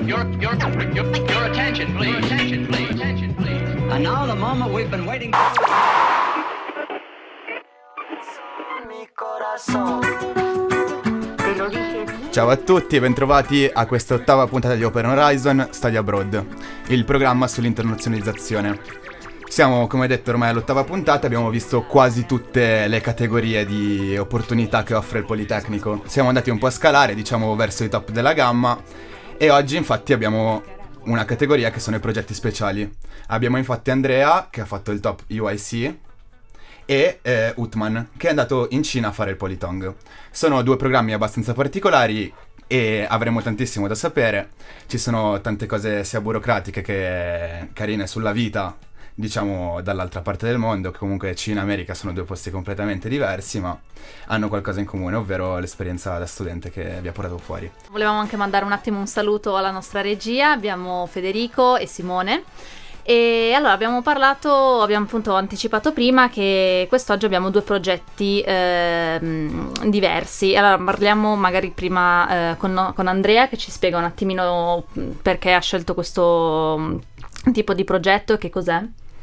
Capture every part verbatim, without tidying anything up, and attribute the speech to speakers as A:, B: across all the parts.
A: Your, your, your, your attention, please. Your attention, please. Attention, please. And now the moment we've been waiting for.
B: Ciao a tutti e bentrovati a questa ottava puntata di Open Horizon Study Abroad, il programma sull'internazionalizzazione. Siamo, come detto, ormai all'ottava puntata, abbiamo visto quasi tutte le categorie di opportunità che offre il Politecnico. Siamo andati un po' a scalare, diciamo, verso i top della gamma, e oggi infatti abbiamo una categoria che sono i progetti speciali. Abbiamo infatti Andrea, che ha fatto il top U I C, e eh, Utman, che è andato in Cina a fare il Politong. Sono due programmi abbastanza particolari e avremo tantissimo da sapere. Ci sono tante cose sia burocratiche che carine sulla vita, diciamo, dall'altra parte del mondo, che comunque Cina e America sono due posti completamente diversi, ma hanno qualcosa in comune, ovvero l'esperienza da studente che vi ha portato fuori.
C: Volevamo anche mandare un attimo un saluto alla nostra regia, abbiamo Federico e Simone. E allora abbiamo parlato, abbiamo appunto anticipato prima che quest'oggi abbiamo due progetti eh, diversi. Allora parliamo magari prima eh, con, con Andrea, che ci spiega un attimino perché ha scelto questo tipo di progetto e che cos'è.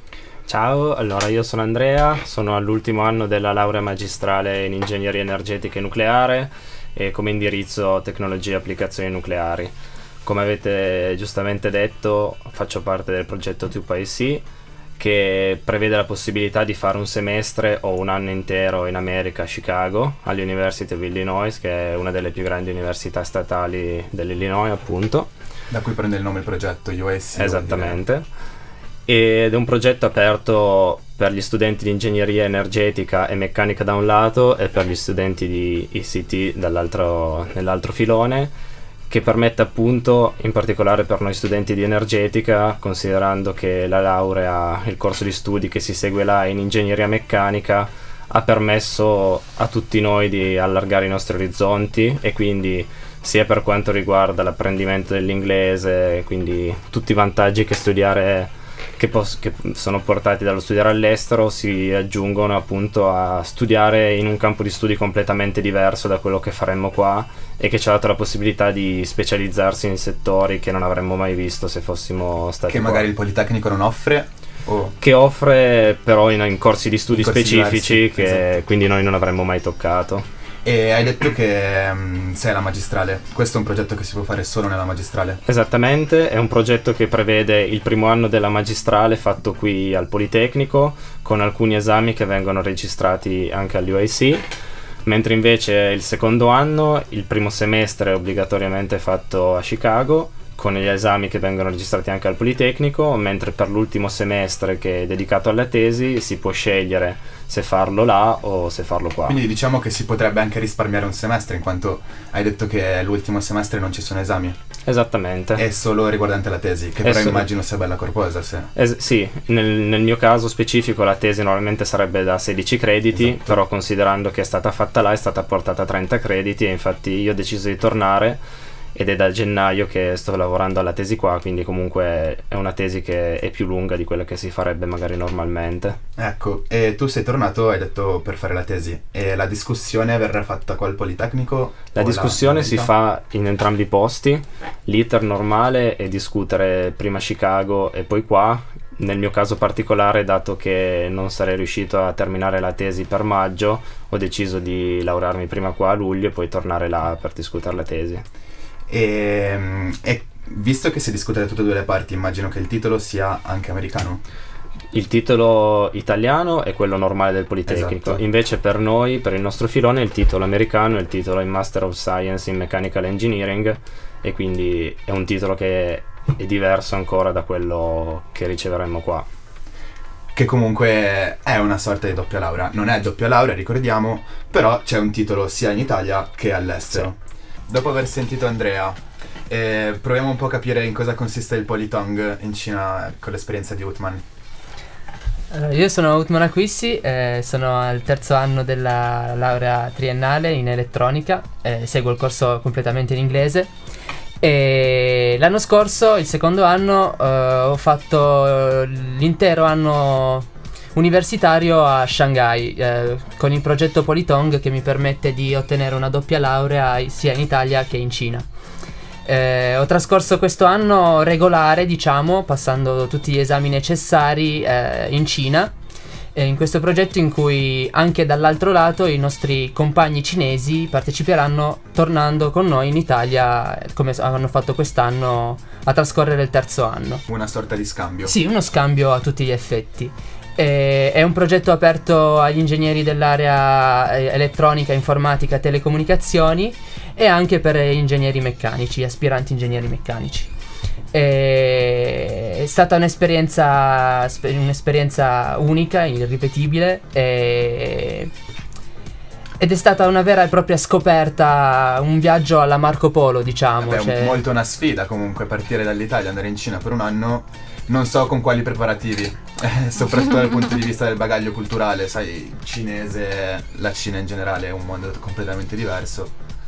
D: Ciao, allora io sono Andrea, sono all'ultimo anno della laurea magistrale in ingegneria energetica e nucleare e come indirizzo tecnologie e applicazioni nucleari. Come avete giustamente detto, faccio parte del progetto two P I C, che prevede la possibilità di fare un semestre o un anno intero in America, a Chicago, all'University of Illinois, che è una delle più grandi università statali dell'Illinois, appunto.
B: Da cui prende il nome il progetto U I C.
D: Esattamente. Ed è un progetto aperto per gli studenti di ingegneria energetica e meccanica da un lato e per gli studenti di I C T dall'altro, nell'altro filone, che permette appunto, in particolare per noi studenti di energetica, considerando che la laurea, il corso di studi che si segue là in ingegneria meccanica, ha permesso a tutti noi di allargare i nostri orizzonti, e quindi sia per quanto riguarda l'apprendimento dell'inglese, quindi tutti i vantaggi che studiare Che, pos- che sono portati dallo studiare all'estero si aggiungono appunto a studiare in un campo di studi completamente diverso da quello che faremmo qua, e che ci ha dato la possibilità di specializzarsi in settori che non avremmo mai visto se fossimo stati
B: che
D: qua.
B: magari il Politecnico non offre, o
D: che offre però in, in corsi di studi
B: corsi
D: specifici
B: diversi,
D: che
B: esatto. Quindi
D: quindi noi non avremmo mai toccato.
B: E hai detto che um, sei alla magistrale. Questo è un progetto che si può fare solo nella magistrale?
D: Esattamente, è un progetto che prevede il primo anno della magistrale fatto qui al Politecnico, con alcuni esami che vengono registrati anche all'U I C, mentre invece il secondo anno, il primo semestre è obbligatoriamente fatto a Chicago, con gli esami che vengono registrati anche al Politecnico, mentre per l'ultimo semestre, che è dedicato alla tesi, si può scegliere se farlo là o se farlo qua.
B: Quindi diciamo che si potrebbe anche risparmiare un semestre, in quanto hai detto che l'ultimo semestre non ci sono esami.
D: Esattamente.
B: È solo riguardante la tesi, che
D: È
B: però
D: solo...
B: immagino sia bella corposa, se...
D: Es- sì, nel, nel mio caso specifico la tesi normalmente sarebbe da sedici crediti,
B: esatto.
D: Però considerando che è stata fatta là è stata portata a trenta crediti, e infatti io ho deciso di tornare, ed è da gennaio che sto lavorando alla tesi qua, quindi comunque è una tesi che è più lunga di quella che si farebbe magari normalmente.
B: Ecco, e tu sei tornato, hai detto, per fare la tesi, e la discussione verrà fatta qua al Politecnico?
D: La discussione la si fa in entrambi i posti. L'iter normale è discutere prima a Chicago e poi qua. Nel mio caso particolare, dato che non sarei riuscito a terminare la tesi per maggio, ho deciso di laurearmi prima qua a luglio e poi tornare là per discutere la tesi.
B: E, e visto che si discute da tutte e due le parti, immagino che il titolo sia anche americano?
D: Il titolo italiano è quello normale del Politecnico,
B: esatto.
D: Invece per noi, per il nostro filone, il titolo americano è il titolo in Master of Science in Mechanical Engineering, e quindi è un titolo che è diverso ancora da quello che riceveremo qua.
B: Che comunque è una sorta di doppia laurea. Non è doppia laurea, ricordiamo, però c'è un titolo sia in Italia che all'estero. Sì. Dopo aver sentito Andrea, eh, proviamo un po' a capire in cosa consiste il Politong in Cina con l'esperienza di Utman.
E: Allora, io sono Utman Acquissi, eh, sono al terzo anno della laurea triennale in elettronica, eh, seguo il corso completamente in inglese, e l'anno scorso, il secondo anno, eh, ho fatto l'intero anno universitario a Shanghai, eh, con il progetto Politong, che mi permette di ottenere una doppia laurea sia in Italia che in Cina. Eh, ho trascorso questo anno regolare, diciamo, passando tutti gli esami necessari eh, in Cina, eh, in questo progetto in cui anche dall'altro lato i nostri compagni cinesi parteciperanno tornando con noi in Italia, come hanno fatto quest'anno, a trascorrere il terzo anno.
B: Una sorta di scambio.
E: Sì, uno scambio a tutti gli effetti. Eh, è un progetto aperto agli ingegneri dell'area eh, elettronica, informatica, telecomunicazioni e anche per ingegneri meccanici, aspiranti ingegneri meccanici. Eh, è stata un'esperienza, un'esperienza unica, irripetibile, eh, ed è stata una vera e propria scoperta, un viaggio alla Marco Polo, diciamo.
B: Vabbè,
E: cioè...
B: molto una sfida comunque partire dall'Italia, andare in Cina per un anno. Non so con quali preparativi, eh, soprattutto dal punto di vista del bagaglio culturale, sai, cinese, la Cina in generale è un mondo completamente diverso.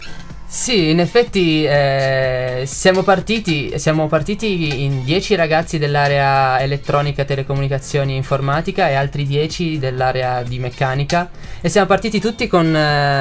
E: Sì, in effetti eh, siamo partiti siamo partiti in dieci ragazzi dell'area elettronica, telecomunicazioni e informatica e altri dieci dell'area di meccanica, e siamo partiti tutti con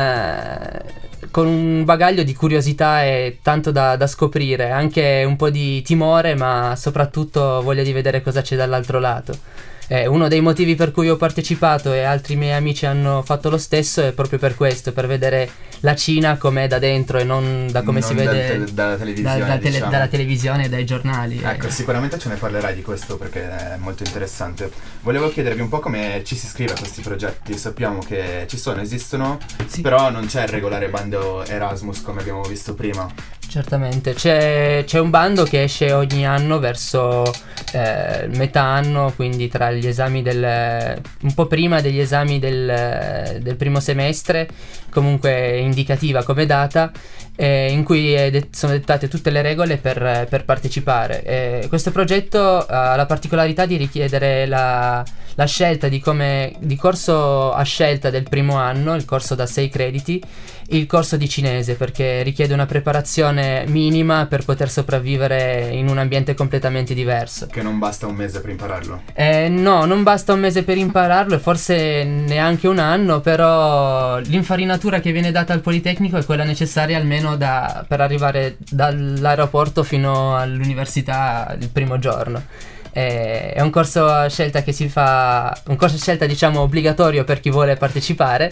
E: eh, con un bagaglio di curiosità e tanto da, da scoprire, anche un po' di timore, ma soprattutto voglia di vedere cosa c'è dall'altro lato. Eh, uno dei motivi per cui ho partecipato e altri miei amici hanno fatto lo stesso è proprio per questo, per vedere la Cina com'è da dentro e non da come
B: non
E: si vede
B: dal te- dalla televisione,
E: da, da tele-
B: diciamo.
E: dalla televisione e dai giornali.
B: Ecco,
E: eh.
B: sicuramente ce ne parlerai di questo perché è molto interessante. Volevo chiedervi un po' come ci si iscrive a questi progetti. Sappiamo che ci sono, esistono,
E: Sì.
B: però non c'è il regolare bando Erasmus come abbiamo visto prima.
E: Certamente, c'è, c'è un bando che esce ogni anno verso eh, metà anno, quindi tra gli esami del un po' prima degli esami del, del primo semestre, comunque indicativa come data, eh, in cui è det- sono dettate tutte le regole per, per partecipare. Eh, questo progetto ha la particolarità di richiedere la, la scelta di come di corso a scelta del primo anno, il corso da sei crediti, il corso di cinese, perché richiede una preparazione minima per poter sopravvivere in un ambiente completamente diverso.
B: Che non basta un mese per impararlo.
E: Eh, no, non basta un mese per impararlo e forse neanche un anno, però l'infarinatura che viene data al Politecnico è quella necessaria almeno da, per arrivare dall'aeroporto fino all'università il primo giorno. Eh, è un corso a scelta che si fa, un corso a scelta diciamo obbligatorio per chi vuole partecipare,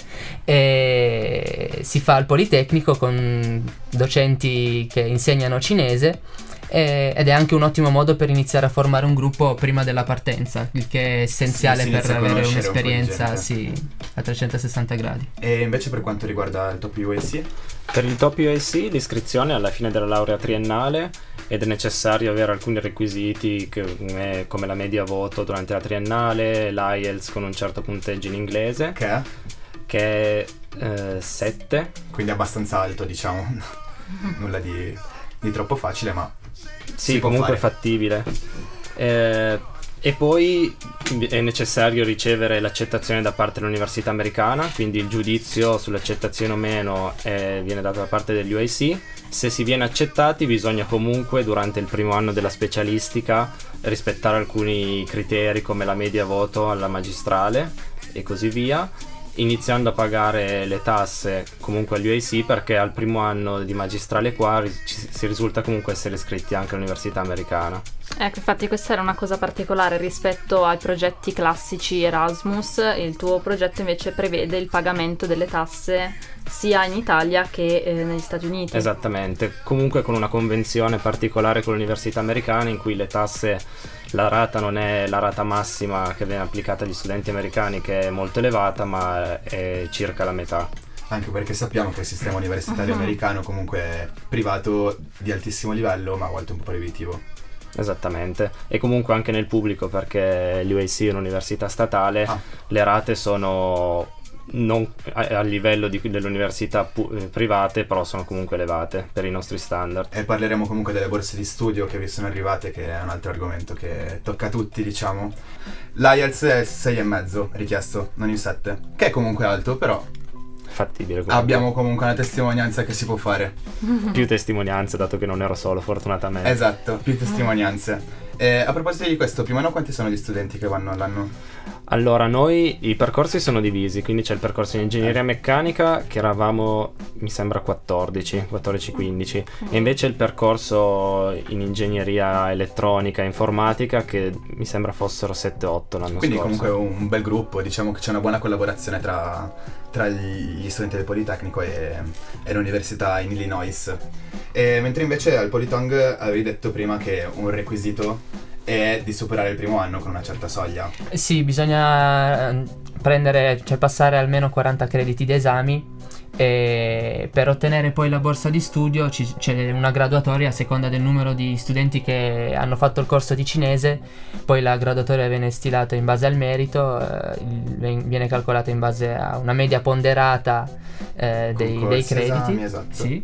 E: e si fa al Politecnico con docenti che insegnano cinese, eh, ed è anche un ottimo modo per iniziare a formare un gruppo prima della partenza, il che è essenziale
B: Sì, si
E: per
B: inizia a
E: avere
B: conoscere un po' di
E: un'esperienza
B: gente.
E: sì, a trecentosessanta gradi.
B: E invece per quanto riguarda il Top U A C?
D: Per il Top U A C l'iscrizione è alla fine della laurea triennale ed è necessario avere alcuni requisiti come, come la media voto durante la triennale, l'I E L T S con un certo punteggio in inglese,
B: Che è?
D: che è eh, sette.
B: Quindi abbastanza alto, diciamo. Nulla di, di troppo facile, ma
D: Sì,
B: si può
D: comunque
B: fare.
D: fattibile. Eh, e poi è necessario ricevere l'accettazione da parte dell'università americana, quindi il giudizio sull'accettazione o meno eh, viene dato da parte dell'U A C. Se si viene accettati bisogna comunque durante il primo anno della specialistica rispettare alcuni criteri come la media voto alla magistrale e così via, iniziando a pagare le tasse comunque all'U A C, perché al primo anno di magistrale qua ri- ci- si risulta comunque essere iscritti anche all'università americana.
C: Ecco, infatti questa era una cosa particolare rispetto ai progetti classici Erasmus. Il tuo progetto invece prevede il pagamento delle tasse sia in Italia che eh, negli Stati Uniti.
D: Esattamente, comunque con una convenzione particolare con l'università americana in cui le tasse, la rata non è la rata massima che viene applicata agli studenti americani, che è molto elevata, ma è circa la metà.
B: Anche perché sappiamo che il sistema universitario americano comunque è privato di altissimo livello, ma a volte un po' proibitivo.
D: Esattamente, e comunque anche nel pubblico, perché l'U A C è un'università statale,
B: Ah.
D: le rate sono non a, a livello di, delle università pu- eh, private, però sono comunque elevate per i nostri standard.
B: E parleremo comunque delle borse di studio che vi sono arrivate, che è un altro argomento che tocca a tutti, diciamo. L'I E L T S è sei e mezzo richiesto, non il sette, che è comunque alto, però
D: Fattibile comunque.
B: abbiamo comunque una testimonianza che si può fare.
D: più testimonianze, dato che non ero solo, fortunatamente.
B: Esatto, più testimonianze. Eh, a proposito di questo, più o meno quanti sono gli studenti che vanno all'anno?
D: Allora, noi i percorsi sono divisi, quindi c'è il percorso in ingegneria meccanica che eravamo, mi sembra, quattordici, quattordici quindici, e invece il percorso in ingegneria elettronica e informatica che mi sembra fossero sette otto l'anno
B: Quindi
D: scorso.
B: comunque un bel gruppo, diciamo che c'è una buona collaborazione tra, tra gli studenti del Politecnico e, e l'università in Illinois. E mentre invece al Politong avevi detto prima che un requisito è di superare il primo anno con una certa soglia.
E: Sì, bisogna eh, prendere, cioè passare almeno quaranta crediti di esami, e per ottenere poi la borsa di studio ci- c'è una graduatoria a seconda del numero di studenti che hanno fatto il corso di cinese. Poi la graduatoria viene stilata in base al merito, eh, il- viene calcolata in base a una media ponderata eh, dei, dei
B: Concorsi,
E: crediti.
B: esami, esatto.
E: Sì,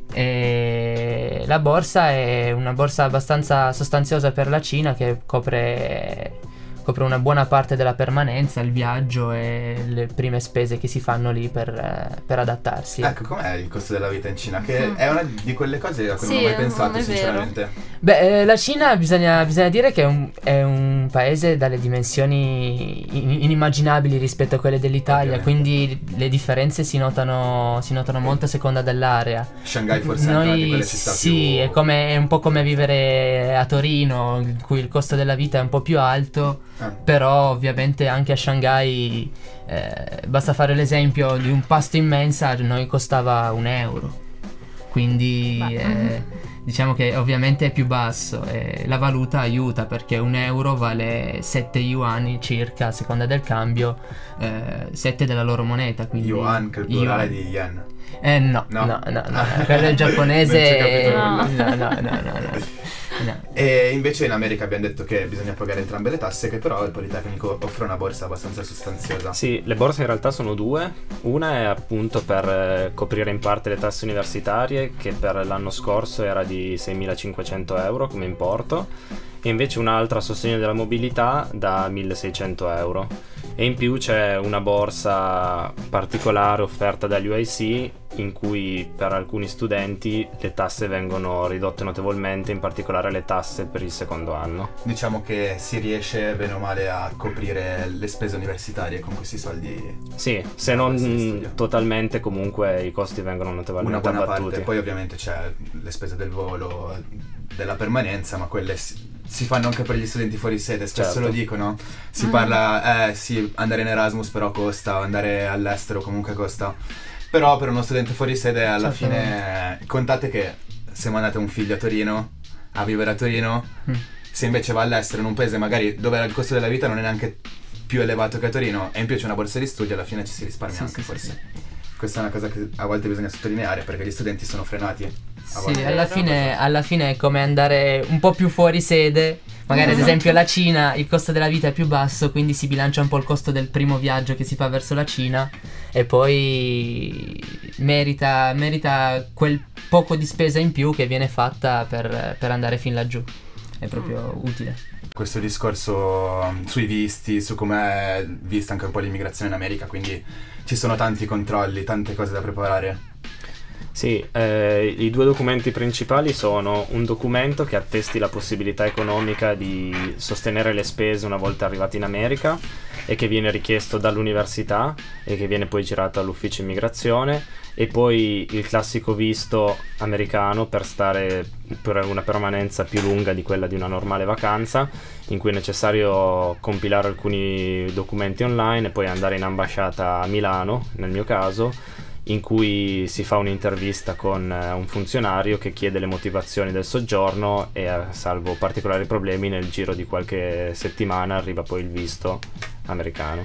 E: e la borsa è una borsa abbastanza sostanziosa per la Cina che copre copre una buona parte della permanenza, il viaggio e le prime spese che si fanno lì per, eh, per adattarsi.
B: Ecco, com'è il costo della vita in Cina? Che
C: Mm.
B: è una di quelle cose a cui
C: Sì,
B: non ho mai
C: non
B: pensato,
C: è vero.
B: sinceramente.
E: Beh, eh, la Cina bisogna, bisogna dire che è un, è un paese dalle dimensioni in- inimmaginabili rispetto a quelle dell'Italia,
B: Ovviamente.
E: quindi le differenze si notano, si notano molto a seconda dell'area.
B: Shanghai forse è anche una di quelle città
E: sì,
B: più...
E: è, come, è un po' come vivere a Torino, in cui il costo della vita è un po' più alto,
B: Eh.
E: però ovviamente anche a Shanghai eh, basta fare l'esempio di un pasto in mensa, a noi costava un euro, quindi
C: Beh.
E: eh, diciamo che ovviamente è più basso e la valuta aiuta perché un euro vale sette yuan circa a seconda del cambio, eh, sette della loro moneta, quindi
B: Yuan, che è il plurale
E: yuan.
B: di yen.
E: Eh no,
B: No.
E: no, no, no, quello è giapponese.
B: Non ci ho
E: No,
B: capito
E: no,
B: nulla.
E: no, no, no. No.
B: E invece in America abbiamo detto che bisogna pagare entrambe le tasse, che però il Politecnico offre una borsa abbastanza sostanziosa.
D: Sì, le borse in realtà sono due. Una è appunto per eh, coprire in parte le tasse universitarie, che per l'anno scorso era di seimilacinquecento euro come importo, e invece un'altra a sostegno della mobilità da milleseicento euro. E in più c'è una borsa particolare offerta dagli U I C in cui per alcuni studenti le tasse vengono ridotte notevolmente, in particolare le tasse per il secondo anno.
B: Diciamo che si riesce bene o male a coprire le spese universitarie con questi soldi.
D: Sì, se
B: Una
D: non
B: borsa di studio.
D: totalmente, comunque i costi vengono
B: Una
D: notevolmente
B: buona
D: abbattuti.
B: parte, poi ovviamente c'è le spese del volo, della permanenza, ma quelle si, si fanno anche per gli studenti fuori sede, spesso
D: Certo.
B: lo dicono, si
C: Mm.
B: parla, eh sì, andare in Erasmus però costa, andare all'estero comunque costa, però per uno studente fuori sede alla
E: Certo.
B: fine, contate che se mandate un figlio a Torino, a vivere a Torino,
E: Mm.
B: se invece va all'estero in un paese magari dove il costo della vita non è neanche più elevato che a Torino e in più c'è una borsa di studio, alla fine ci si risparmia
E: Sì,
B: anche
E: sì, sì,
B: forse.
E: sì.
B: Questa è una cosa che a volte bisogna sottolineare perché gli studenti sono frenati. A
E: Sì,
B: volte.
E: alla fine, alla fine è come andare un po' più fuori sede. Magari ad esempio la Cina il costo della vita è più basso, quindi si bilancia un po' il costo del primo viaggio che si fa verso la Cina e poi merita, merita quel poco di spesa in più che viene fatta per, per andare fin laggiù. È proprio utile.
B: Questo discorso um, sui visti, su com'è vista anche un po' l'immigrazione in America, quindi ci sono tanti controlli, tante cose da preparare.
D: Sì, eh, i due documenti principali sono un documento che attesti la possibilità economica di sostenere le spese una volta arrivati in America e che viene richiesto dall'università e che viene poi girato all'ufficio immigrazione, e poi il classico visto americano per stare per una permanenza più lunga di quella di una normale vacanza, in cui è necessario compilare alcuni documenti online e poi andare in ambasciata a Milano, nel mio caso, in cui si fa un'intervista con eh, un funzionario che chiede le motivazioni del soggiorno e, eh, salvo particolari problemi, nel giro di qualche settimana arriva poi il visto americano.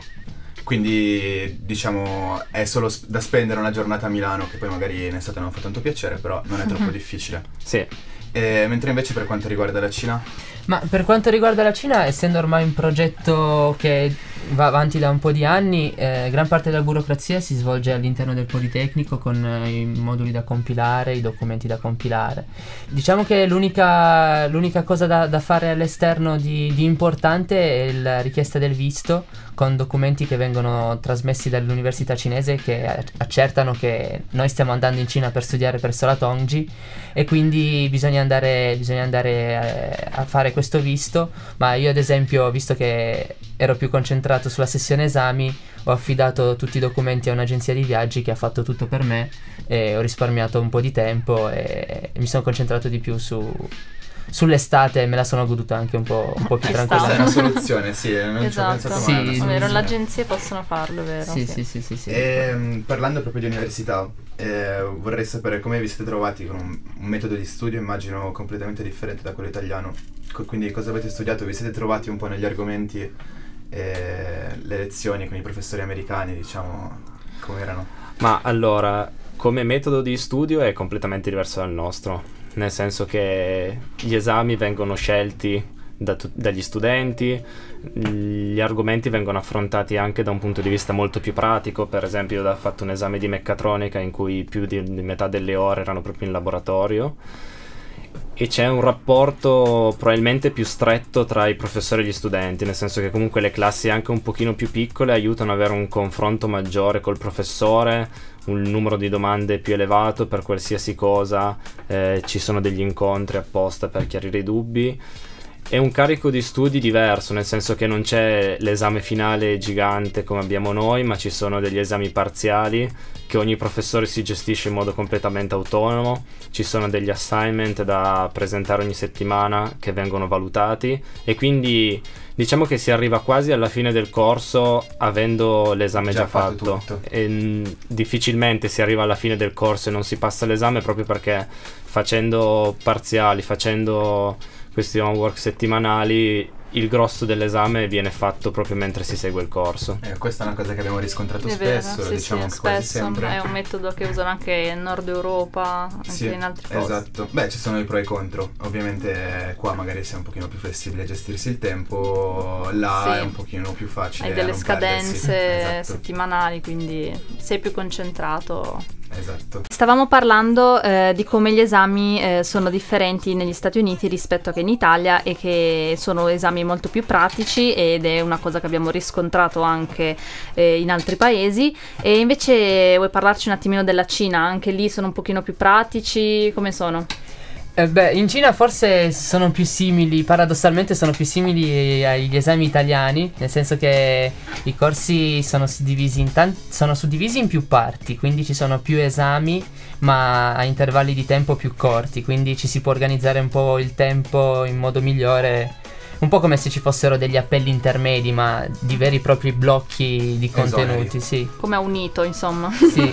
B: Quindi diciamo è solo sp- da spendere una giornata a Milano, che poi magari in estate non fa tanto piacere, però non è troppo difficile.
D: Sì,
B: E, mentre invece per quanto riguarda la Cina,
E: Ma per quanto riguarda la Cina, essendo ormai un progetto che va avanti da un po' di anni, eh, gran parte della burocrazia si svolge all'interno del Politecnico con eh, i moduli da compilare, i documenti da compilare. Diciamo che l'unica, l'unica cosa da, da fare all'esterno di, di importante è la richiesta del visto, con documenti che vengono vengono trasmessi dall'università cinese che accertano che noi stiamo andando in Cina per studiare presso la Tongji, e quindi bisogna andare, bisogna andare eh, a fare questo visto. Ma io ad esempio, visto che ero più concentrato sulla sessione esami, ho affidato tutti i documenti a un'agenzia di viaggi che ha fatto tutto per me, e ho risparmiato un po' di tempo e, e mi sono concentrato di più su sull'estate, e me la sono goduta anche un po', un po' più
C: Estate.
B: Questa è
E: tranquilla.
B: una soluzione, sì, non
C: Esatto.
B: ci ho pensato
E: Sì,
B: mai. è una
E: sì,
C: È vero,
B: soluzione.
C: le agenzie possono farlo, vero?
E: Sì, sì, sì, sì, sì.
B: E, mh, parlando proprio di università, eh, vorrei sapere come vi siete trovati con un, un metodo di studio, immagino completamente differente da quello italiano. Co- quindi cosa avete studiato? Vi siete trovati un po' negli argomenti, eh, le lezioni con i professori americani, diciamo, come erano?
D: Ma allora, come metodo di studio è completamente diverso dal nostro, nel senso che gli esami vengono scelti da tu- dagli studenti, gli argomenti vengono affrontati anche da un punto di vista molto più pratico. Per esempio, ho fatto un esame di meccatronica in cui più di, di metà delle ore erano proprio in laboratorio, e c'è un rapporto probabilmente più stretto tra i professori e gli studenti, nel senso che comunque le classi anche un pochino più piccole aiutano ad avere un confronto maggiore col professore, un numero di domande più elevato per qualsiasi cosa, eh, ci sono degli incontri apposta per chiarire i dubbi. È un carico di studi diverso, nel senso che non c'è l'esame finale gigante come abbiamo noi, ma ci sono degli esami parziali che ogni professore si gestisce in modo completamente autonomo. Ci sono degli assignment da presentare ogni settimana che vengono valutati, e quindi diciamo che si arriva quasi alla fine del corso avendo l'esame già,
B: Già fatto
D: fatto,
B: tutto.
D: e mh, difficilmente si arriva alla fine del corso e non si passa l'esame, proprio perché facendo parziali, facendo questi homework settimanali, il grosso dell'esame viene fatto proprio mentre si segue il corso.
B: Eh, questa è una cosa che abbiamo riscontrato
C: È vero,
B: spesso, lo
C: sì,
B: diciamo
C: sì,
B: anche quasi
C: spesso
B: sempre.
C: è un metodo che usano anche in Nord Europa, anche
B: Sì,
C: in altri posti.
B: esatto. Beh, ci sono i pro e i contro. Ovviamente qua magari si è un pochino più flessibile a gestirsi il tempo, là
C: Sì.
B: è un pochino più facile.
C: Hai
B: a
C: delle
B: non perdersi.
C: scadenze
B: Esatto.
C: settimanali, quindi sei più concentrato.
B: Esatto.
C: Stavamo parlando eh, di come gli esami eh, sono differenti negli Stati Uniti rispetto a che in Italia, e che sono esami molto più pratici, ed è una cosa che abbiamo riscontrato anche eh, in altri paesi. E invece vuoi parlarci un attimino della Cina? Anche lì sono un pochino più pratici, come sono?
E: Eh beh, in Cina forse sono più simili, paradossalmente sono più simili agli esami italiani, nel senso che i corsi sono suddivisi in, tan- sono suddivisi in più parti, quindi ci sono più esami ma a intervalli di tempo più corti, quindi ci si può organizzare un po' il tempo in modo migliore, un po' come se ci fossero degli appelli intermedi, ma di veri e propri blocchi di contenuti, sì.
C: Come ha unito, insomma.
E: Sì,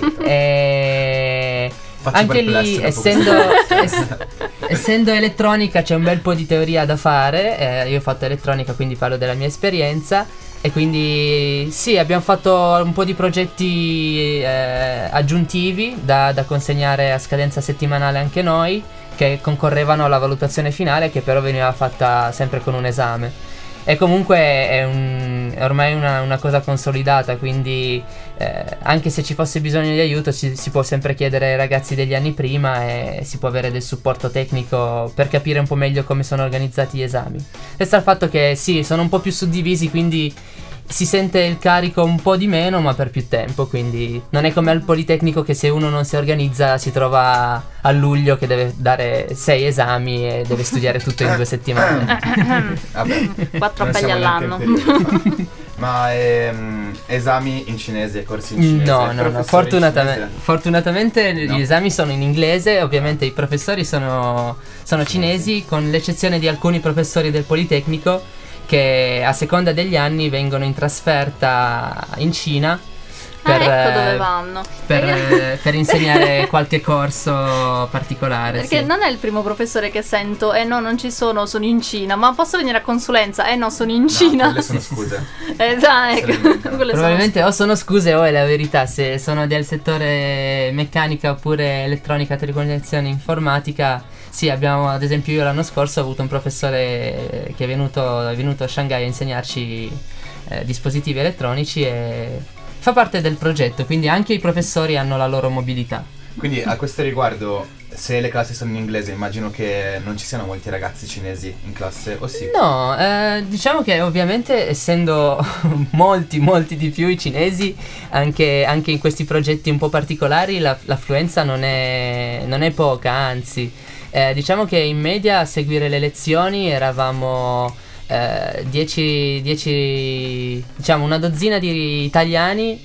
E: e...
B: Faccio
E: anche
B: perplesso
E: lì,
B: dopo
E: essendo,
B: questo.
E: ess- essendo elettronica, c'è un bel po' di teoria da fare. Eh, io ho fatto elettronica, quindi parlo della mia esperienza. E quindi sì, abbiamo fatto un po' di progetti eh, aggiuntivi da, da consegnare a scadenza settimanale anche noi, che concorrevano alla valutazione finale, che però veniva fatta sempre con un esame. E comunque è, un, è ormai una, una cosa consolidata, quindi eh, anche se ci fosse bisogno di aiuto ci, si può sempre chiedere ai ragazzi degli anni prima, e si può avere del supporto tecnico per capire un po' meglio come sono organizzati gli esami. Resta il fatto che sì, sono un po' più suddivisi, quindi si sente il carico un po' di meno, ma per più tempo, quindi non è come al Politecnico che se uno non si organizza si trova a luglio che deve dare sei esami e deve studiare tutto in due settimane.
B: Vabbè,
C: Quattro
B: non
C: appelli
B: siamo neanche
C: all'anno.
B: in periodo. Ma ehm, esami in cinese, corsi in cinese?
E: No, no, no,
B: professori in
E: fortunatamente,
B: cinese?
E: fortunatamente
B: No.
E: gli esami sono in inglese, ovviamente i professori sono, sono cinesi, con l'eccezione di alcuni professori del Politecnico che a seconda degli anni vengono in trasferta in Cina per,
C: ah, ecco dove
E: eh,
C: vanno.
E: per,
C: Perché-
E: eh, per insegnare qualche corso particolare.
C: Perché
E: sì.
C: non è il primo professore che sento, eh no, non ci sono, sono in Cina, ma posso venire a consulenza? Eh no, sono in Cina.
B: No, quelle sono scuse.
C: Esatto,
B: Se le
C: ecco.
B: inventano.
C: Quelle sono-
E: Probabilmente o sono scuse o è la verità. Se sono del settore meccanica oppure elettronica, telecomunicazione, informatica, sì, abbiamo, ad esempio io l'anno scorso ho avuto un professore che è venuto, è venuto a Shanghai a insegnarci eh, dispositivi elettronici, e fa parte del progetto, quindi anche i professori hanno la loro mobilità.
B: Quindi a questo riguardo, se le classi sono in inglese, immagino che non ci siano molti ragazzi cinesi in classe, o sì?
E: No, eh, diciamo che ovviamente essendo molti, molti di più i cinesi, anche, anche in questi progetti un po' particolari la- l'affluenza non è, non è poca, anzi. Eh, diciamo che in media a seguire le lezioni eravamo eh, dieci, dieci, diciamo una dozzina di italiani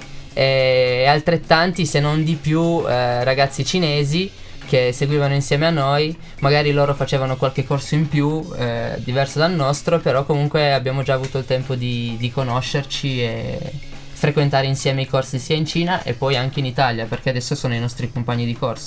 E: e altrettanti, se non di più, eh, ragazzi cinesi che seguivano insieme a noi. Magari loro facevano qualche corso in più, eh, diverso dal nostro, però comunque abbiamo già avuto il tempo di, di conoscerci e frequentare insieme i corsi sia in Cina e poi anche in Italia, perché adesso sono i nostri compagni di corso.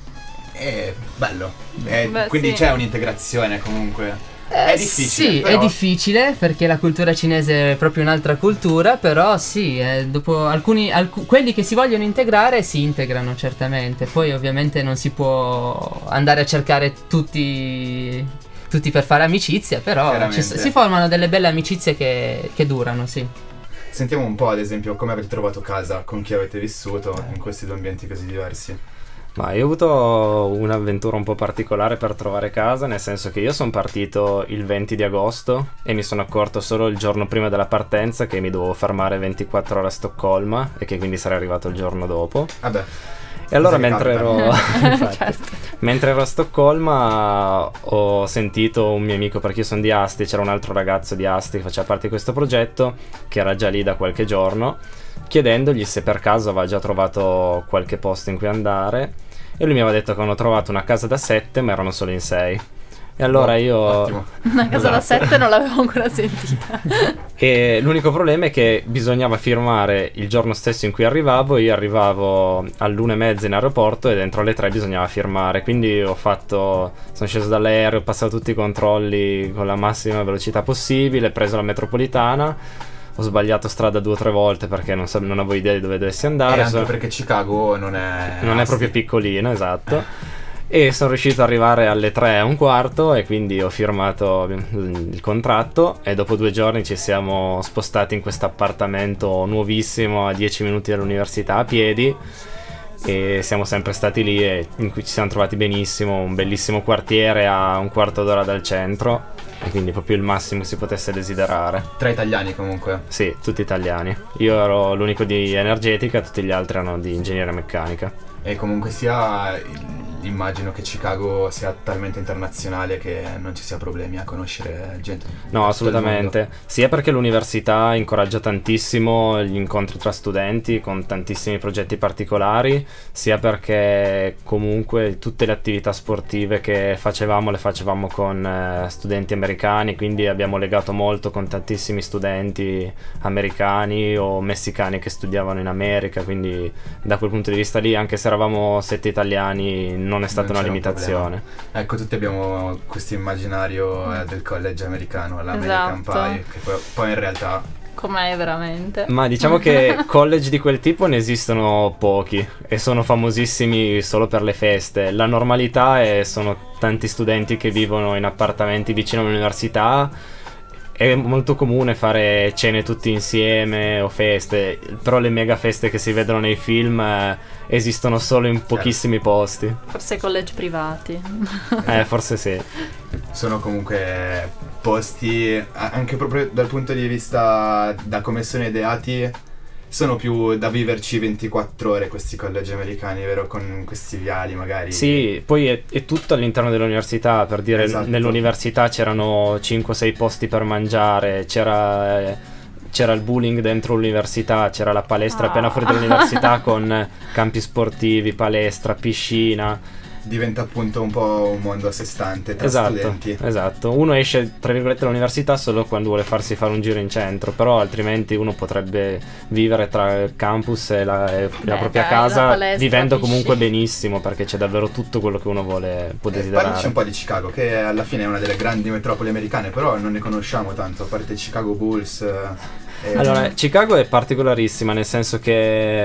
B: È bello. Eh,
C: Beh,
B: quindi
C: sì.
B: c'è un'integrazione comunque.
E: Eh,
B: È difficile,
E: Sì,
B: però.
E: è difficile perché la cultura cinese è proprio un'altra cultura, però sì, eh, dopo alcuni, alcu- quelli che si vogliono integrare si integrano certamente. Poi ovviamente non si può andare a cercare tutti, tutti per fare amicizia, però ci
B: Chiaramente.
E: s- si formano delle belle amicizie che, che durano, sì.
B: Sentiamo un po', ad esempio, come avete trovato casa, con chi avete vissuto in questi due ambienti così diversi.
D: Ma io ho avuto un'avventura un po' particolare per trovare casa, nel senso che io sono partito il venti di agosto e mi sono accorto solo il giorno prima della partenza che mi dovevo fermare ventiquattro ore a Stoccolma e che quindi sarei arrivato il giorno dopo.
B: Vabbè.
D: E allora
B: Cose
D: mentre ero,
B: capitano.
D: infatti,
C: Certo.
D: mentre ero a Stoccolma ho sentito un mio amico, perché io sono di Asti, c'era un altro ragazzo di Asti che faceva parte di questo progetto, che era già lì da qualche giorno, chiedendogli se per caso aveva già trovato qualche posto in cui andare. E lui mi aveva detto che avevano trovato una casa da sette, ma erano solo in sei. E allora
B: Oh,
D: io...
B: Ottimo.
C: Una casa da
D: Esatto.
C: sette non l'avevo ancora sentita.
D: E l'unico problema è che bisognava firmare il giorno stesso in cui arrivavo. Io arrivavo all'una e mezza in aeroporto e dentro alle tre bisognava firmare. Quindi ho fatto, sono sceso dall'aereo, ho passato tutti i controlli con la massima velocità possibile, preso la metropolitana. Ho sbagliato strada due o tre volte perché non, so, non avevo idea di dove dovessi
B: E
D: andare.
B: anche
D: so-
B: perché Chicago non è...
D: non è
B: Asti.
D: proprio piccolino, esatto. E sono riuscito ad arrivare alle tre e un quarto e quindi ho firmato il contratto e dopo due giorni ci siamo spostati in questo appartamento nuovissimo a dieci minuti dall'università a piedi e siamo sempre stati lì e in cui ci siamo trovati benissimo, un bellissimo quartiere a un quarto d'ora dal centro e quindi proprio il massimo che si potesse desiderare.
B: Tra italiani comunque.
D: Sì, tutti italiani. Io ero l'unico di energetica, tutti gli altri erano di ingegneria meccanica.
B: E comunque sia, immagino che Chicago sia talmente internazionale che non ci sia problemi a conoscere gente.
D: No,
B: da tutto il
D: assolutamente.
B: mondo.
D: Sia perché l'università incoraggia tantissimo gli incontri tra studenti con tantissimi progetti particolari, sia perché comunque tutte le attività sportive che facevamo le facevamo con eh, studenti americani, quindi abbiamo legato molto con tantissimi studenti americani o messicani che studiavano in America, quindi da quel punto di vista lì, anche se eravamo sette italiani, non è stata
B: Non
D: una
B: c'era un
D: limitazione.
B: Ecco, tutti abbiamo questo immaginario eh, del college americano, l'American
C: Esatto.
B: Pie, che poi, poi in realtà
C: Com'è veramente?
D: Ma diciamo che college di quel tipo ne esistono pochi e sono famosissimi solo per le feste. La normalità è sono tanti studenti che vivono in appartamenti vicino all'università. È molto comune fare cene tutti insieme o feste, però le mega feste che si vedono nei film eh, esistono solo in pochissimi posti.
C: Forse college privati.
D: Eh, forse sì.
B: sono comunque posti, a- anche proprio dal punto di vista da come sono ideati, sono più da viverci ventiquattro ore questi college americani, vero? Con questi viali magari.
D: Sì, poi è, è tutto all'interno dell'università, per dire,
B: Esatto.
D: nell'università c'erano cinque o sei posti per mangiare, c'era, eh, c'era il bowling dentro l'università, c'era la palestra
C: Ah.
D: appena fuori dall'università con campi sportivi, palestra, piscina.
B: Diventa appunto un po' un mondo a sé stante tra
D: Esatto,
B: studenti.
D: esatto. Uno esce, tra virgolette, dall'università solo quando vuole farsi fare un giro in centro, però altrimenti uno potrebbe vivere tra il campus e la, e la
C: Beh,
D: propria
C: dai,
D: casa,
C: la palestra,
D: vivendo
C: piscina.
D: comunque benissimo, perché c'è davvero tutto quello che uno vuole, può
B: Eh,
D: desiderare.
B: parlaci un po' di Chicago, che alla fine è una delle grandi metropoli americane, però non ne conosciamo tanto, a parte Chicago Bulls. eh, e-
D: Allora, Chicago è particolarissima, nel senso che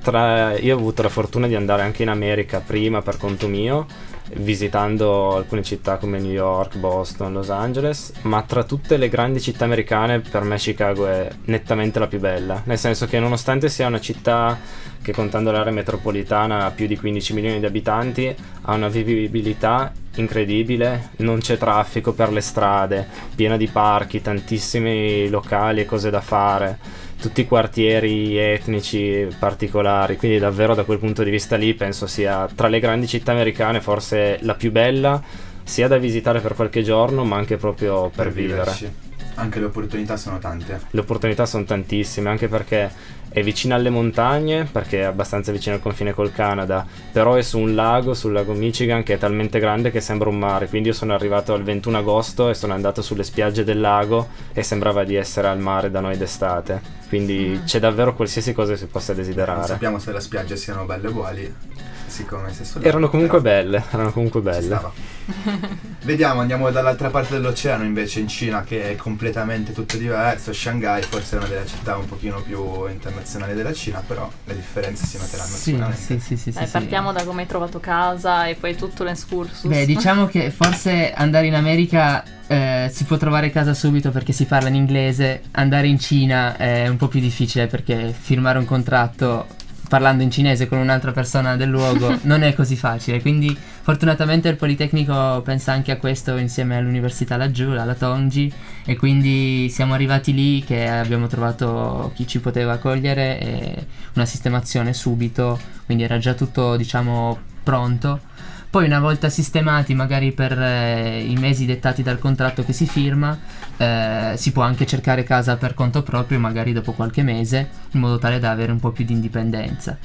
D: tra, io ho avuto la fortuna di andare anche in America prima per conto mio, visitando alcune città come New York, Boston, Los Angeles, ma tra tutte le grandi città americane per me Chicago è nettamente la più bella, nel senso che nonostante sia una città che contando l'area metropolitana ha più di quindici milioni di abitanti, ha una vivibilità incredibile, non c'è traffico per le strade, piena di parchi, tantissimi locali e cose da fare, tutti i quartieri etnici particolari, quindi davvero da quel punto di vista lì penso sia tra le grandi città americane forse la più bella, sia da visitare per qualche giorno ma anche proprio per, per vivere.
B: Viverci. Anche le opportunità sono tante.
D: Le opportunità sono tantissime, anche perché è vicina alle montagne, perché è abbastanza vicino al confine col Canada, però è su un lago, sul lago Michigan, che è talmente grande che sembra un mare. Quindi io sono arrivato il ventuno agosto e sono andato sulle spiagge del lago e sembrava di essere al mare da noi d'estate. Quindi c'è davvero qualsiasi cosa si possa desiderare.
B: Non sappiamo se le spiagge siano belle uguali, siccome sei sul
D: Erano
B: lago,
D: comunque
B: però
D: belle, erano comunque
B: ci
D: belle.
B: stava. Vediamo, andiamo dall'altra parte dell'oceano invece, in Cina, che è completamente tutto diverso. Shanghai forse è una delle città un pochino più internazionali della Cina, però le differenze si noteranno
E: Sì,
B: sicuramente.
E: sì, sì, sì,
C: Dai,
E: sì,
C: partiamo da come hai trovato casa e poi tutto l'escursus.
E: Beh, diciamo che forse andare in America eh, si può trovare casa subito perché si parla in inglese. Andare in Cina è un po' più difficile perché firmare un contratto parlando in cinese con un'altra persona del luogo non è così facile, quindi fortunatamente il Politecnico pensa anche a questo insieme all'università laggiù, alla Tongji, e quindi siamo arrivati lì che abbiamo trovato chi ci poteva accogliere e una sistemazione subito, quindi era già tutto diciamo pronto. Poi una volta sistemati magari per eh, i mesi dettati dal contratto che si firma, eh, si può anche cercare casa per conto proprio magari dopo qualche mese, in modo tale da avere un po' più di indipendenza.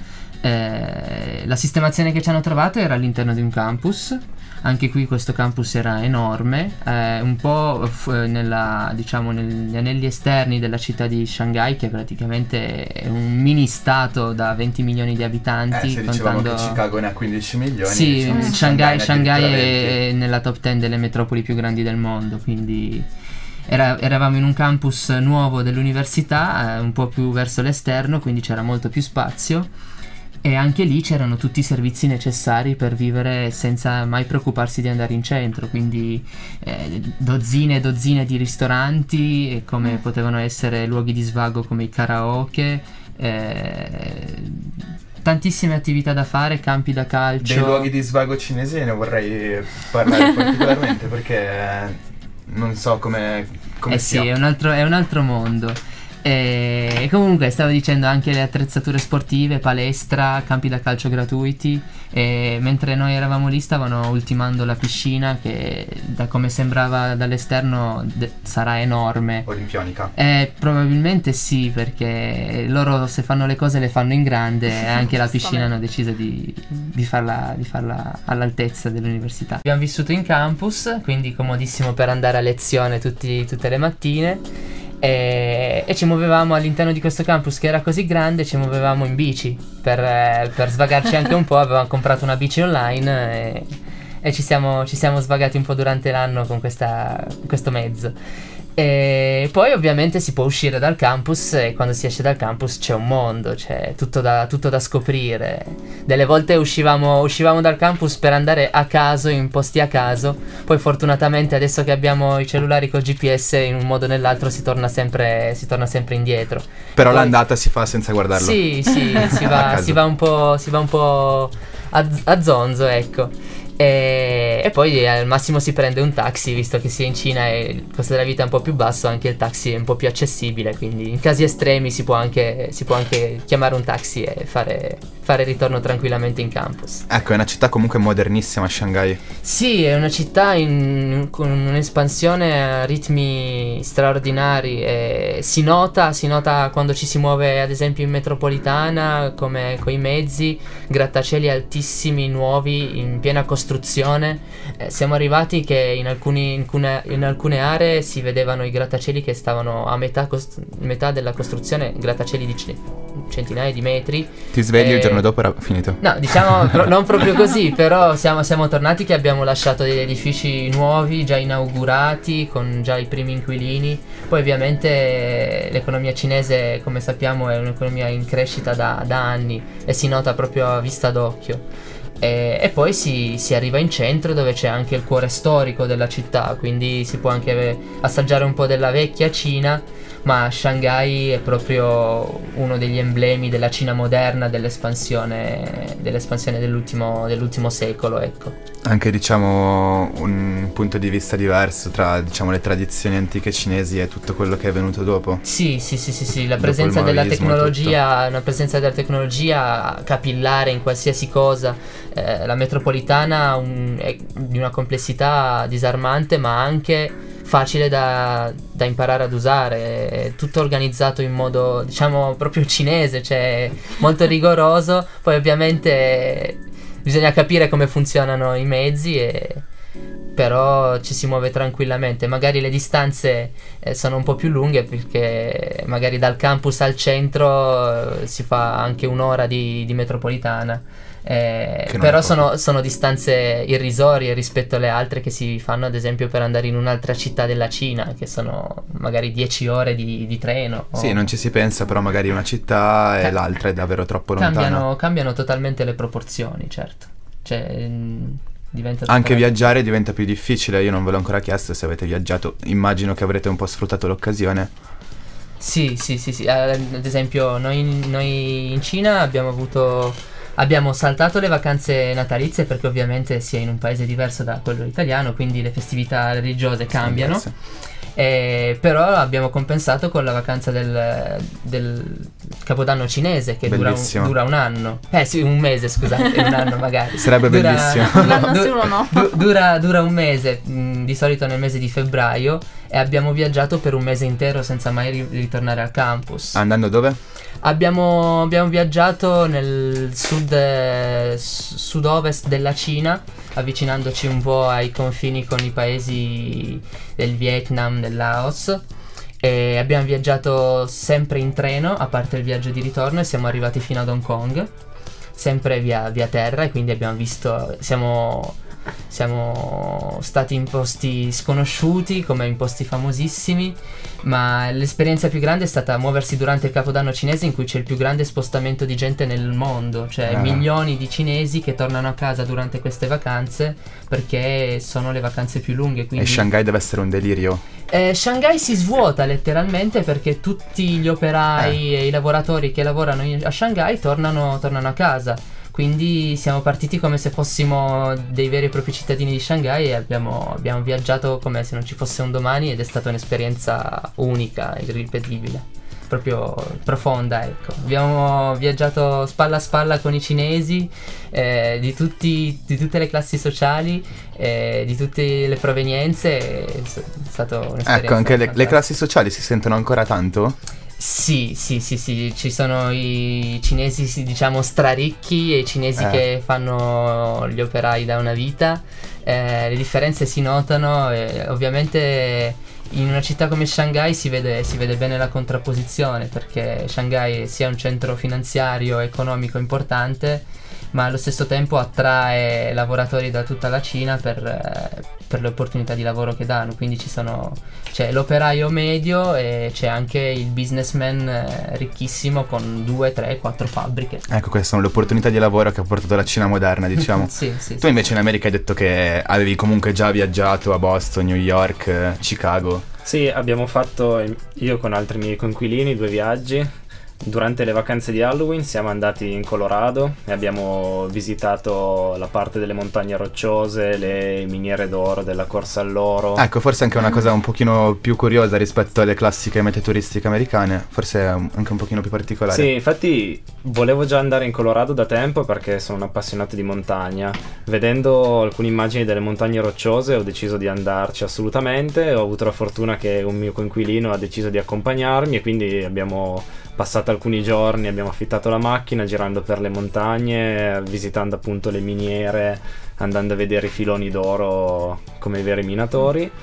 E: Eh, la sistemazione che ci hanno trovato era all'interno di un campus. Anche qui questo campus era enorme, eh, un po' f- nella, diciamo, negli anelli esterni della città di Shanghai, che praticamente è un mini stato da venti milioni di abitanti.
B: Eh, se dicevamo
E: contando...
B: che Chicago ne ha quindici milioni.
E: Sì,
B: diciamo,
E: Shanghai, Shanghai
B: addirittura
E: è,
B: venti.
E: è nella top dieci delle metropoli più grandi del mondo, quindi era- eravamo in un campus nuovo dell'università, eh, un po' più verso l'esterno, quindi c'era molto più spazio. E anche lì c'erano tutti i servizi necessari per vivere senza mai preoccuparsi di andare in centro, quindi eh, dozzine e dozzine di ristoranti, come potevano essere luoghi di svago come i karaoke, eh, tantissime attività da fare, campi da calcio.
B: Dei luoghi di svago cinesi ne vorrei parlare particolarmente perché non so come, come
E: eh
B: sia.
E: sì, è un altro, è un altro mondo. E comunque stavo dicendo anche le attrezzature sportive, palestra, campi da calcio gratuiti, e mentre noi eravamo lì stavano ultimando la piscina che da come sembrava dall'esterno de- sarà enorme.
B: Olimpionica.
E: Eh, probabilmente sì, perché loro se fanno le cose le fanno in grande e anche la piscina hanno deciso di, di, farla, di farla all'altezza dell'università. Abbiamo vissuto in campus, quindi comodissimo per andare a lezione tutti, tutte le mattine. E, e ci muovevamo all'interno di questo campus che era così grande, ci muovevamo in bici per, eh, per svagarci anche un po'. Avevamo comprato una bici online e, e ci, siamo, ci siamo svagati un po' durante l'anno con questa, questo mezzo. E poi ovviamente si può uscire dal campus e quando si esce dal campus c'è un mondo, c'è tutto da, tutto da scoprire. Delle volte uscivamo, uscivamo dal campus per andare a caso, in posti a caso. Poi fortunatamente adesso che abbiamo i cellulari col G P S, in un modo o nell'altro si torna sempre, si torna sempre indietro.
B: Però
E: Poi,
B: l'andata si fa senza guardarlo.
E: Sì, sì, si
B: A
E: va,
B: caso.
E: si va un po', si va un po' a, a zonzo, ecco. E, e poi al massimo si prende un taxi, visto che sia in Cina e il costo della vita è un po' più basso, anche il taxi è un po' più accessibile, quindi in casi estremi si può anche, si può anche chiamare un taxi e fare, fare ritorno tranquillamente in campus.
B: Ecco, è una città comunque modernissima, Shanghai.
E: Sì, è una città in, con un'espansione a ritmi straordinari e si nota, si nota quando ci si muove ad esempio in metropolitana, come coi mezzi, grattacieli altissimi, nuovi, in piena costruzione. Eh, siamo arrivati che in, alcuni, in, cune, in alcune aree si vedevano i grattacieli che stavano a metà, cost- metà della costruzione, grattacieli di, centinaia di metri.
B: Ti svegli
E: e...
B: il giorno dopo era finito?
E: No, diciamo pro- non proprio così, però siamo, siamo tornati che abbiamo lasciato degli edifici nuovi, già inaugurati, con già i primi inquilini. Poi ovviamente l'economia cinese, come sappiamo, è un'economia in crescita da, da anni e si nota proprio a vista d'occhio. E, e poi si, si arriva in centro, dove c'è anche il cuore storico della città, quindi si può anche assaggiare un po' della vecchia Cina, ma Shanghai è proprio uno degli emblemi della Cina moderna, dell'espansione, dell'espansione dell'ultimo, dell'ultimo secolo, ecco.
B: Anche diciamo un punto di vista diverso tra diciamo le tradizioni antiche cinesi e tutto quello che è venuto dopo.
E: Sì, sì, sì, sì, sì. La
B: Dopo
E: presenza
B: il
E: della
B: maoismo e
E: tecnologia, una presenza della tecnologia capillare in qualsiasi cosa. Eh, la metropolitana un, è di una complessità disarmante, ma anche facile da, da imparare ad usare. È tutto organizzato in modo, diciamo, proprio cinese, cioè molto rigoroso. Poi ovviamente bisogna capire come funzionano i mezzi, e però ci si muove tranquillamente. Magari le distanze eh, sono un po' più lunghe, perché magari dal campus al centro eh, si fa anche un'ora di, di metropolitana. Eh, però sono, sono distanze irrisorie rispetto alle altre che si fanno, ad esempio, per andare in un'altra città della Cina, che sono magari dieci ore di, di treno.
B: Sì,
E: o...
B: non ci si pensa, però magari una città e
E: Ca-
B: l'altra è davvero troppo lontana.
E: cambiano, cambiano totalmente le proporzioni, certo. Cioè mh, diventa
B: Anche
E: totalmente...
B: viaggiare diventa più difficile. Io non ve l'ho ancora chiesto se avete viaggiato. Immagino che avrete un po' sfruttato l'occasione.
E: Sì, sì, sì, sì. Ad esempio noi, noi in Cina abbiamo avuto... Abbiamo saltato le vacanze natalizie, perché ovviamente si è in un paese diverso da quello italiano, quindi le festività religiose cambiano. Eh, però abbiamo compensato con la vacanza del, del Capodanno cinese, che dura un, dura un anno. Eh sì, un mese, scusate, un anno magari.
B: Sarebbe dura, bellissimo.
C: L'anno sì, uno no.
E: Du, dura, dura un mese, mh, di solito nel mese di febbraio, e abbiamo viaggiato per un mese intero senza mai ri- ritornare al campus.
B: Andando dove?
E: Abbiamo, abbiamo viaggiato nel sud, eh, sud-ovest della Cina, avvicinandoci un po' ai confini con i paesi del Vietnam, del Laos, e abbiamo viaggiato sempre in treno, a parte il viaggio di ritorno, e siamo arrivati fino ad Hong Kong, sempre via, via terra, e quindi abbiamo visto, siamo... Siamo stati in posti sconosciuti, come in posti famosissimi, ma l'esperienza più grande è stata muoversi durante il Capodanno cinese, in cui c'è il più grande spostamento di gente nel mondo, cioè
B: ah. milioni
E: di cinesi che tornano a casa durante queste vacanze, perché sono le vacanze più lunghe. Quindi...
B: E Shanghai deve essere un delirio.
E: Eh, Shanghai si svuota letteralmente, perché tutti gli operai
B: eh.
E: e i lavoratori che lavorano in- a Shanghai tornano, tornano a casa. Quindi siamo partiti come se fossimo dei veri e propri cittadini di Shanghai, e abbiamo, abbiamo viaggiato come se non ci fosse un domani, ed è stata un'esperienza unica, irripetibile, proprio profonda, ecco. Abbiamo viaggiato spalla a spalla con i cinesi, eh, di, tutti, di tutte le classi sociali, eh, di tutte le provenienze. È stata un'esperienza.
B: Ecco, anche le, le classi sociali si sentono ancora tanto?
E: Sì, sì, sì, sì, ci sono i cinesi, diciamo, straricchi, e i cinesi
B: eh.
E: che fanno gli operai da una vita. Eh, le differenze si notano, e ovviamente in una città come Shanghai si vede, si vede bene la contrapposizione, perché Shanghai sia un centro finanziario e economico importante, ma allo stesso tempo attrae lavoratori da tutta la Cina per, eh, per le opportunità di lavoro che danno. Quindi ci sono, c'è l'operaio medio, e c'è anche il businessman eh, ricchissimo con due, tre, quattro fabbriche.
B: Ecco, queste sono le opportunità di lavoro che ha portato la Cina moderna, diciamo.
E: Sì, sì,
B: Tu
E: sì.
B: invece in America hai detto che avevi comunque già viaggiato a Boston, New York, eh, Chicago.
D: Sì, abbiamo fatto, io con altri miei coinquilini, due viaggi. Durante le vacanze di Halloween siamo andati in Colorado e abbiamo visitato la parte delle montagne rocciose, le miniere d'oro della corsa all'oro.
B: Ecco, forse anche una cosa un pochino più curiosa rispetto alle classiche mete turistiche americane, forse è anche un pochino più particolare.
D: Sì, infatti volevo già andare in Colorado da tempo, perché sono un appassionato di montagna. Vedendo alcune immagini delle montagne rocciose ho deciso di andarci assolutamente. Ho avuto la fortuna che un mio coinquilino ha deciso di accompagnarmi, e quindi abbiamo passato alcuni giorni, abbiamo affittato la macchina girando per le montagne, visitando appunto le miniere, andando a vedere i filoni d'oro come i veri minatori.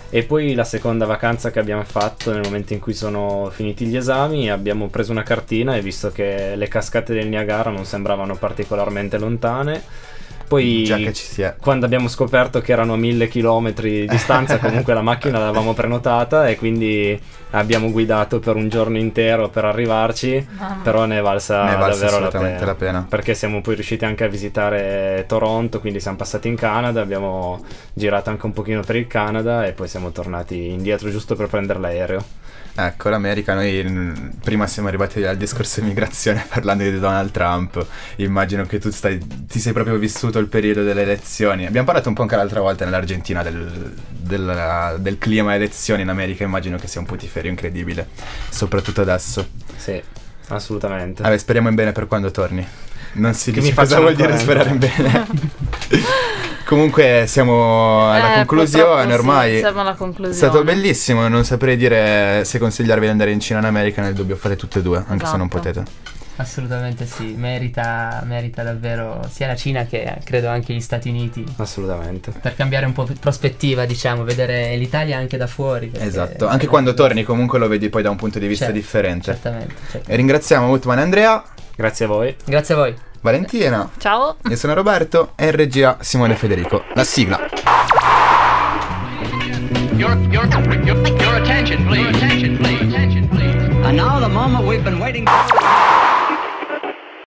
D: E poi la seconda vacanza che abbiamo fatto, nel momento in cui sono finiti gli esami, abbiamo preso una cartina e visto che le cascate del Niagara non sembravano particolarmente lontane, poi
B: Già che ci si è.
D: quando abbiamo scoperto che erano a mille chilometri di distanza, comunque la macchina l'avevamo prenotata e quindi abbiamo guidato per un giorno intero per arrivarci,
C: Mamma.
D: però ne è valsa,
B: Ne è valsa
D: davvero la
B: assolutamente
D: pena,
B: la pena.
D: perché siamo poi riusciti anche a visitare Toronto, quindi siamo passati in Canada, abbiamo girato anche un pochino per il Canada e poi siamo tornati indietro giusto per prendere l'aereo.
B: Ecco, l'America, noi mh, prima siamo arrivati al discorso immigrazione parlando di Donald Trump. Immagino che tu stai, ti sei proprio vissuto il periodo delle elezioni. Abbiamo parlato un po' anche l'altra volta nell'Argentina del, del, del clima elezioni in America. Immagino che sia un putiferio incredibile, soprattutto adesso.
D: Sì, assolutamente.
B: Vabbè, speriamo in bene per quando torni. Non si
D: Che
B: dice
D: mi
B: cosa
D: facciano
B: vuol dire
D: ancora
B: sperare in bene. Comunque siamo alla
C: Eh,
B: conclusione
C: purtroppo
B: ormai.
C: sì, siamo alla
B: È
C: conclusione.
B: stato bellissimo, non saprei dire se consigliarvi di andare in Cina o in America, nel dubbio fate tutte e due, anche se non
C: Esatto.
B: potete.
E: Assolutamente sì, merita, merita davvero sia la Cina che credo anche gli Stati Uniti,
D: Assolutamente.
E: per cambiare un po' più prospettiva, diciamo, vedere l'Italia anche da fuori. perché-
B: Esatto, anche quando torni comunque lo vedi poi da un punto di vista
E: Certo,
B: differente.
E: Certamente, certamente.
B: E ringraziamo Utman e Andrea,
D: Grazie a voi.
E: Grazie a voi.
B: Valentina,
C: Ciao.
B: io sono Roberto e in regia Simone e Federico. La sigla.
A: Your, your, your, your attention, please. Attention, please. Attention, please. And now the moment we've been waiting for.